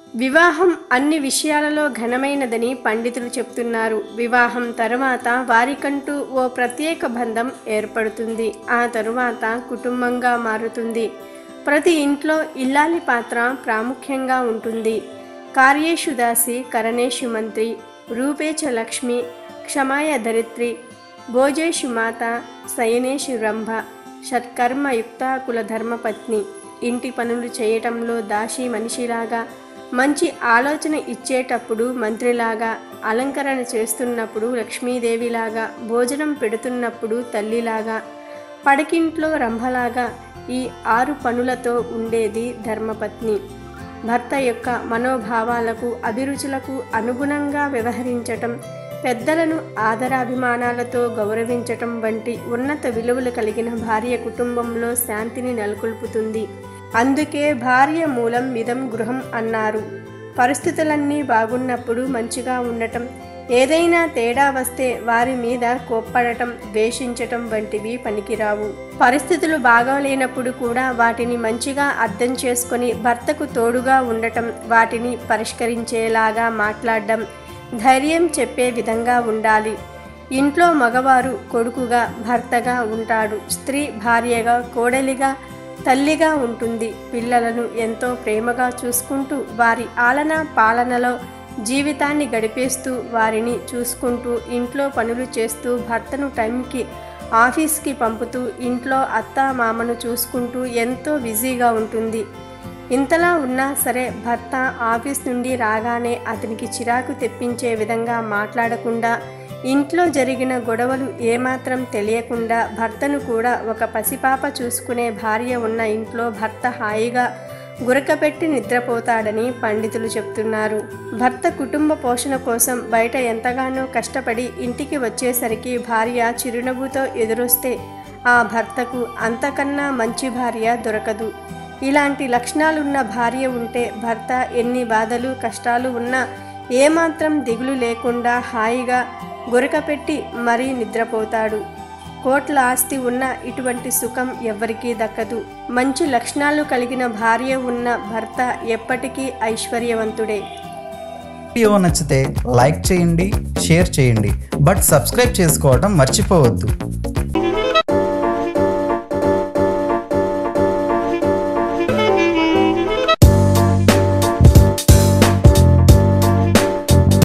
వివాహం అన్ని విషయాలలో ఘనమైనదని పండితులు చెప్తున్నారు. వివాహం తరువాత వారికంటూ ఓ ప్రత్యేక బంధం ఏర్పడుతుంది. ఆ తరువాత కుటుంబంగా మారుతుంది. ప్రతి ఇంట్లో ఇల్లాలి పాత్ర ప్రాముఖ్యంగా ఉంటుంది. కార్యేషు దాసి కరణేషు మంత్రి, రూపేచ లక్ష్మి, క్షమాయ ధరిత్రి, భోజేషు మాత, శయనేషు రంభ, షట్కర్మయుక్త కులధర్మపత్ని. ఇంటి పనులు చేయటంలో దాసి మనిషిలాగా, మంచి ఆలోచన ఇచ్చేటప్పుడు మంత్రిలాగా, అలంకరణ చేస్తున్నప్పుడు లక్ష్మీదేవిలాగా, భోజనం పెడుతున్నప్పుడు తల్లిలాగా, పడకింట్లో రంభలాగా ఈ 6 పనులతో ఉండేది ధర్మపత్ని. భర్త యొక్క మనోభావాలకు అభిరుచులకు అనుగుణంగా వ్యవహరించటం, పెద్దలను ఆదరాభిమానాలతో గౌరవించటం వంటి ఉన్నత విలువలు కలిగిన భార్య కుటుంబంలో శాంతిని నెలకొల్పుతుంది. అందుకే భార్య మూలం మిదం గృహం అన్నారు. పరిస్థితులన్నీ బాగున్నప్పుడు మంచిగా ఉండటం, ఏదైనా తేడా వస్తే వారి మీద కోప్పడటం, ద్వేషించటం వంటివి పనికిరావు. పరిస్థితులు బాగోలేనప్పుడు కూడా వాటిని మంచిగా అర్థం చేసుకొని భర్తకు తోడుగా ఉండటం, వాటిని పరిష్కరించేలాగా మాట్లాడడం, ధైర్యం చెప్పే విధంగా ఉండాలి. ఇంట్లో మగవారు కొడుకుగా, భర్తగా ఉంటాడు. స్త్రీ భార్యగా, కోడలిగా, తల్లిగా ఉంటుంది. పిల్లలను ఎంతో ప్రేమగా చూసుకుంటూ వారి ఆలన పాలనలో జీవితాన్ని గడిపేస్తూ, వారిని చూసుకుంటూ, ఇంట్లో పనులు చేస్తూ, భర్తను టైంకి ఆఫీస్కి పంపుతూ, ఇంట్లో అత్త మామను చూసుకుంటూ ఎంతో బిజీగా ఉంటుంది. ఇంతలా ఉన్నా సరే భర్త ఆఫీస్ నుండి రాగానే అతనికి చిరాకు తెప్పించే విధంగా మాట్లాడకుండా, ఇంట్లో జరిగిన గొడవలు ఏమాత్రం తెలియకుండా, భర్తను కూడా ఒక పసిపాప చూసుకునే భార్య ఉన్న ఇంట్లో భర్త హాయిగా గురకపెట్టి నిద్రపోతాడని పండితులు చెప్తున్నారు. భర్త కుటుంబ పోషణ కోసం బయట ఎంతగానో కష్టపడి ఇంటికి వచ్చేసరికి భార్య చిరునవ్వుతో ఎదురొస్తే ఆ భర్తకు అంతకన్నా మంచి భార్య దొరకదు. ఇలాంటి లక్షణాలున్న భార్య ఉంటే భర్త ఎన్ని బాధలు కష్టాలు ఉన్నా ఏమాత్రం దిగులు లేకుండా హాయిగా గురకపెట్టి మరీ నిద్రపోతాడు. కోట్ల ఆస్తి ఉన్న ఇటువంటి సుఖం ఎవ్వరికీ దక్కదు. మంచి లక్షణాలు కలిగిన భార్య ఉన్న భర్త ఎప్పటికీ ఐశ్వర్యవంతుడే. వీడియో నచ్చితే లైక్ చేయండి, షేర్ చేయండి, బట్ సబ్స్క్రైబ్ చేసుకోవడం మర్చిపోవద్దు.